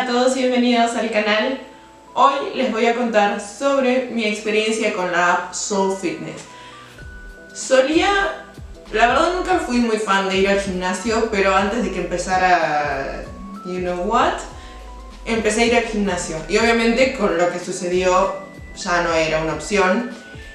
todos y bienvenidos al canal. Hoy les voy a contar sobre mi experiencia con la app Soul Fitness. La verdad nunca fui muy fan de ir al gimnasio, pero antes de que empezara You Know What, empecé a ir al gimnasio. Y obviamente con lo que sucedió ya no era una opción.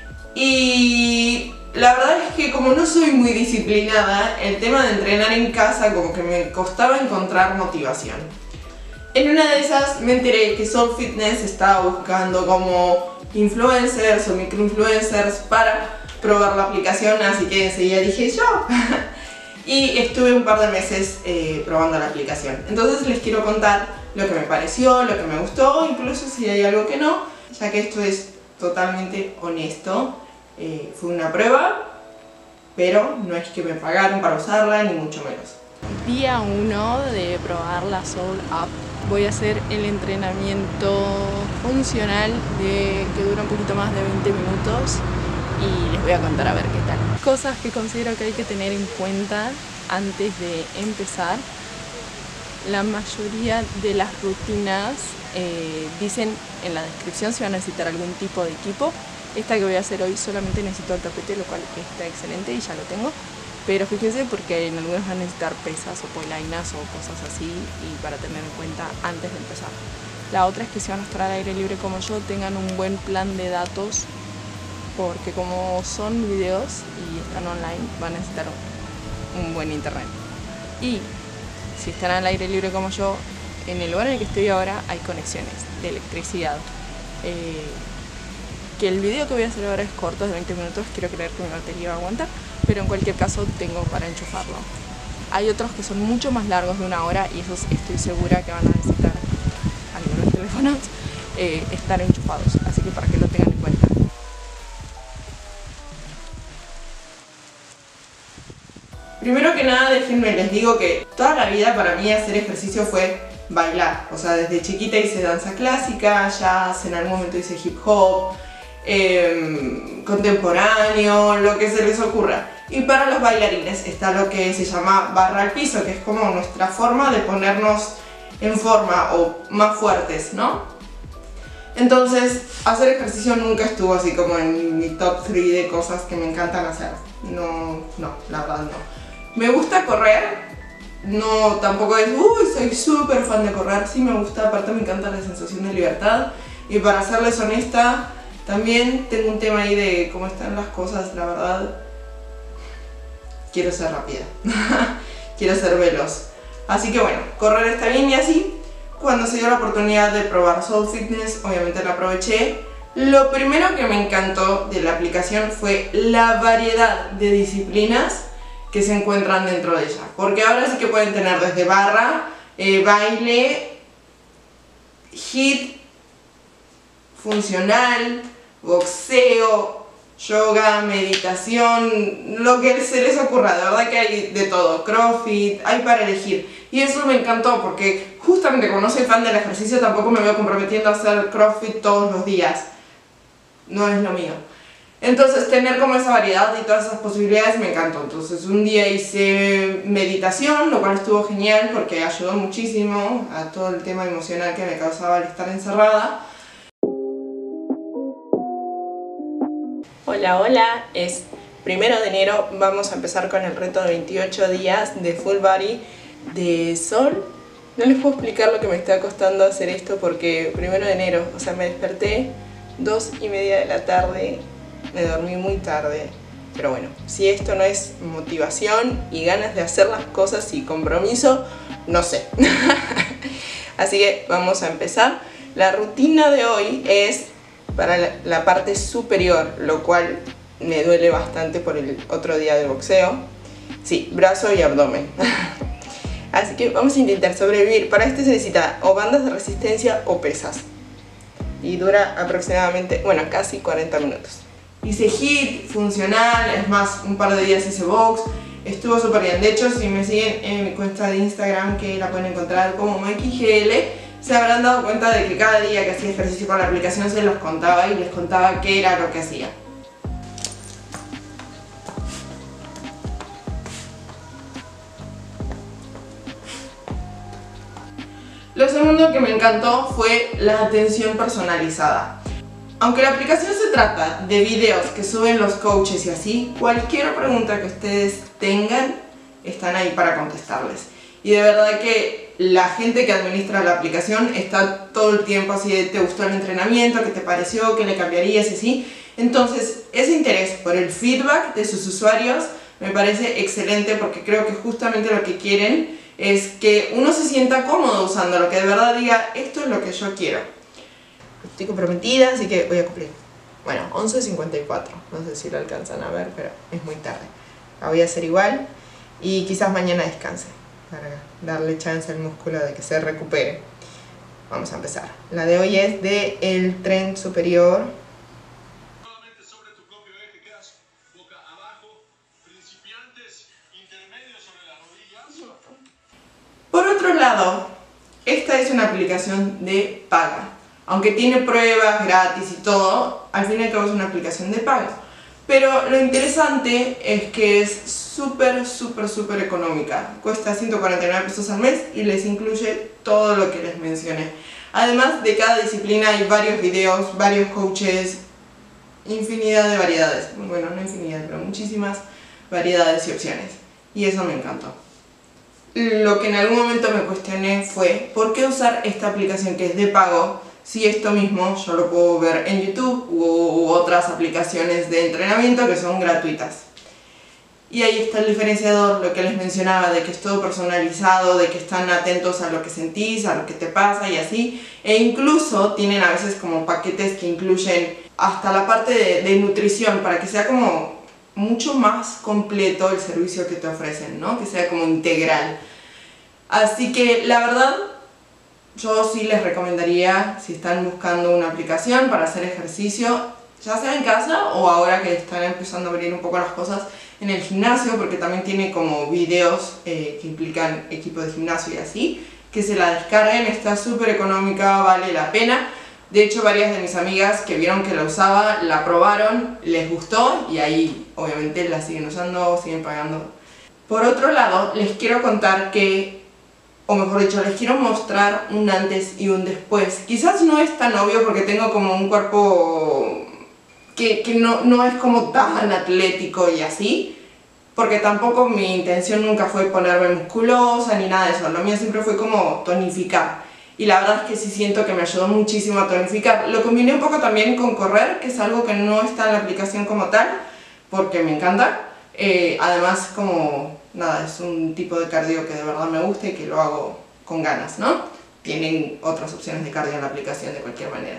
Y la verdad es que como no soy muy disciplinada, el tema de entrenar en casa como que me costaba encontrar motivación. En una de esas me enteré que Soul Fitness estaba buscando como influencers o microinfluencers para probar la aplicación, así que enseguida dije yo. Y estuve un par de meses probando la aplicación. Entonces les quiero contar lo que me pareció, lo que me gustó, incluso si hay algo que no, ya que esto es totalmente honesto. Fue una prueba, pero no es que me pagaron para usarla, ni mucho menos. Día 1 de probar la Soul App. Voy a hacer el entrenamiento funcional que dura un poquito más de 20 minutos y les voy a contar a ver qué tal. Cosas que considero que hay que tener en cuenta antes de empezar. La mayoría de las rutinas dicen en la descripción si van a necesitar algún tipo de equipo. Esta que voy a hacer hoy solamente necesito el tapete, lo cual está excelente y ya lo tengo. Pero fíjense porque en algunos van a necesitar pesas o polainas o cosas así y para tener en cuenta antes de empezar. La otra es que si van a estar al aire libre como yo, tengan un buen plan de datos porque como son videos y están online, van a necesitar un buen internet. Y si están al aire libre como yo, en el lugar en el que estoy ahora hay conexiones de electricidad. Que el video que voy a hacer ahora es corto, de 20 minutos, quiero creer que mi batería va a aguantar, pero en cualquier caso tengo para enchufarlo. Hay otros que son mucho más largos, de 1 hora, y esos estoy segura que van a necesitar algunos teléfonos estar enchufados, así que para que lo tengan en cuenta. Primero que nada, déjenme les digo que toda la vida para mí hacer ejercicio fue bailar. O sea, desde chiquita hice danza clásica, jazz, en algún momento hice hip hop, contemporáneo, lo que se les ocurra. Y para los bailarines está lo que se llama barra al piso, que es como nuestra forma de ponernos en forma o más fuertes, ¿no? Entonces, hacer ejercicio nunca estuvo así como en mi top 3 de cosas que me encantan hacer. No, la verdad no. Me gusta correr, no tampoco es, soy súper fan de correr, sí me gusta, aparte me encanta la sensación de libertad. Y para serles honesta, también tengo un tema ahí de cómo están las cosas, la verdad, quiero ser rápida, quiero ser veloz. Así que bueno, correr está bien y así, cuando se dio la oportunidad de probar Soul Fitness, obviamente la aproveché. Lo primero que me encantó de la aplicación fue la variedad de disciplinas que se encuentran dentro de ella, porque ahora sí que pueden tener desde barra, baile, HIIT, funcional, boxeo, yoga, meditación, lo que se les ocurra, de verdad que hay de todo, CrossFit, hay para elegir. Y eso me encantó porque justamente como no soy fan del ejercicio tampoco me veo comprometiendo a hacer CrossFit todos los días, no es lo mío. Entonces tener como esa variedad y todas esas posibilidades me encantó. Entonces un día hice meditación, lo cual estuvo genial porque ayudó muchísimo a todo el tema emocional que me causaba el estar encerrada. Hola, hola, es 1 de enero, vamos a empezar con el reto de 28 días de full body de Sol. No les puedo explicar lo que me está costando hacer esto porque 1 de enero, o sea, me desperté 2:30 de la tarde, me dormí muy tarde, pero bueno, si esto no es motivación y ganas de hacer las cosas y compromiso, no sé. Así que vamos a empezar. La rutina de hoy es para la parte superior, lo cual me duele bastante por el otro día de boxeo. Sí, brazo y abdomen. Así que vamos a intentar sobrevivir. Para esto se necesita o bandas de resistencia o pesas. Y dura aproximadamente, bueno, casi 40 minutos. Hice HIIT, funcional, es más, un par de días hice box. Estuvo súper bien. De hecho, si me siguen en mi cuenta de Instagram, que la pueden encontrar como MikeyGL, se habrán dado cuenta de que cada día que hacía ejercicio con la aplicación se los contaba y les contaba qué era lo que hacía. Lo segundo que me encantó fue la atención personalizada. Aunque la aplicación se trata de videos que suben los coaches y así, cualquier pregunta que ustedes tengan están ahí para contestarles. Y de verdad que la gente que administra la aplicación está todo el tiempo así de ¿te gustó el entrenamiento? ¿Qué te pareció? ¿Qué le cambiarías? Y así. Entonces, ese interés por el feedback de sus usuarios me parece excelente porque creo que justamente lo que quieren es que uno se sienta cómodo usándolo, que de verdad diga esto es lo que yo quiero. Estoy comprometida, así que voy a cumplir. Bueno, 11:54, no sé si lo alcanzan a ver, pero es muy tarde. La voy a hacer igual y quizás mañana descanse para darle chance al músculo de que se recupere. Vamos a empezar. La de hoy es de el tren superior. Nuevamente sobre tu propio eje, quedas boca abajo, principiantes, intermedios sobre las rodillas. Por otro lado, esta es una aplicación de paga. Aunque tiene pruebas gratis y todo, al fin y al cabo es una aplicación de paga. Pero lo interesante es que es súper económica. Cuesta 149 pesos al mes y les incluye todo lo que les mencioné. Además de cada disciplina hay varios videos, varios coaches, infinidad de variedades. Bueno, no infinidad, pero muchísimas variedades y opciones. Y eso me encantó. Lo que en algún momento me cuestioné fue ¿por qué usar esta aplicación que es de pago si esto mismo yo lo puedo ver en YouTube u otras aplicaciones de entrenamiento que son gratuitas? Y ahí está el diferenciador, lo que les mencionaba, de que es todo personalizado, de que están atentos a lo que sentís, a lo que te pasa y así. E incluso tienen a veces como paquetes que incluyen hasta la parte de nutrición para que sea como mucho más completo el servicio que te ofrecen, ¿no? Que sea como integral. Así que la verdad, yo sí les recomendaría, si están buscando una aplicación para hacer ejercicio, ya sea en casa o ahora que están empezando a abrir un poco las cosas en el gimnasio, porque también tiene como videos que implican equipo de gimnasio y así, que se la descarguen, está súper económica, vale la pena. De hecho, varias de mis amigas que vieron que la usaba, la probaron, les gustó y ahí obviamente la siguen usando, siguen pagando. Por otro lado, les quiero contar que, o mejor dicho, les quiero mostrar un antes y un después. Quizás no es tan obvio porque tengo como un cuerpo que no es como tan atlético y así, porque tampoco mi intención nunca fue ponerme musculosa ni nada de eso, lo mío siempre fue como tonificar. Y la verdad es que sí siento que me ayudó muchísimo a tonificar. Lo combiné un poco también con correr, que es algo que no está en la aplicación como tal, porque me encanta. Además, como nada, es un tipo de cardio que de verdad me gusta y que lo hago con ganas, ¿no? Tienen otras opciones de cardio en la aplicación de cualquier manera.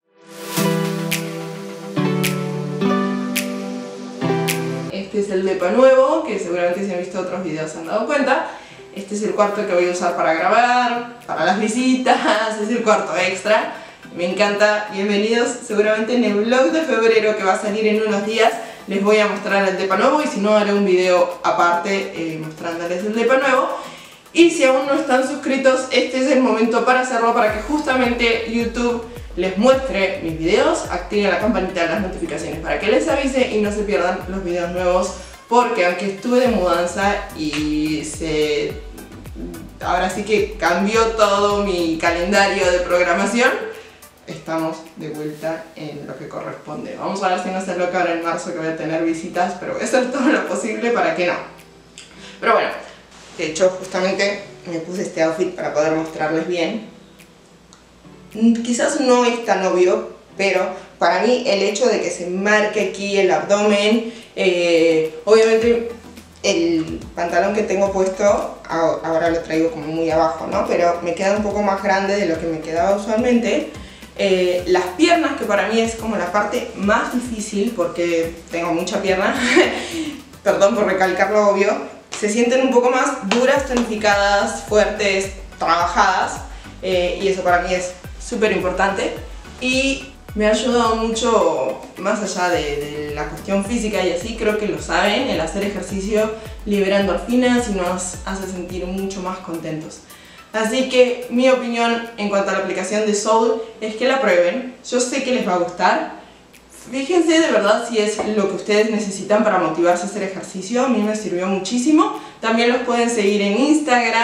Este es el depa nuevo, que seguramente si han visto otros videos se han dado cuenta. Este es el cuarto que voy a usar para grabar, para las visitas, es el cuarto extra. Me encanta, bienvenidos. Seguramente en el vlog de febrero que va a salir en unos días les voy a mostrar el depa nuevo y si no haré un video aparte mostrándoles el depa nuevo. Y si aún no están suscritos, este es el momento para hacerlo, para que justamente YouTube les muestre mis videos, activen la campanita de las notificaciones para que les avise y no se pierdan los videos nuevos, porque aunque estuve de mudanza y ahora sí que cambió todo mi calendario de programación, estamos de vuelta en lo que corresponde. Vamos a ver si no se loca ahora en marzo que voy a tener visitas, pero voy a hacer todo lo posible para que no. Pero bueno, de hecho justamente me puse este outfit para poder mostrarles bien. Quizás no es tan obvio, pero para mí el hecho de que se marque aquí el abdomen, obviamente el pantalón que tengo puesto ahora lo traigo como muy abajo, ¿no? Pero me queda un poco más grande de lo que me quedaba usualmente. Las piernas, que para mí es como la parte más difícil porque tengo mucha pierna, perdón por recalcar lo obvio, se sienten un poco más duras, tonificadas, fuertes, trabajadas, y eso para mí es súper importante y me ha ayudado mucho más allá de la cuestión física y así. Creo que lo saben, el hacer ejercicio libera endorfinas y nos hace sentir mucho más contentos. Así que mi opinión en cuanto a la aplicación de Soul es que la prueben. Yo sé que les va a gustar. Fíjense de verdad si es lo que ustedes necesitan para motivarse a hacer ejercicio. A mí me sirvió muchísimo. También los pueden seguir en Instagram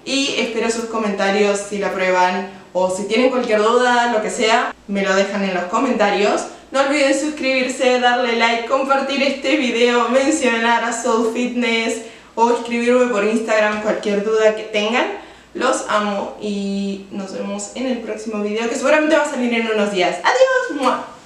y espero sus comentarios si la prueban o si tienen cualquier duda, lo que sea, me lo dejan en los comentarios. No olviden suscribirse, darle like, compartir este video, mencionar a Soul Fitness o escribirme por Instagram cualquier duda que tengan. Los amo y nos vemos en el próximo video que seguramente va a salir en unos días. ¡Adiós! ¡Mua!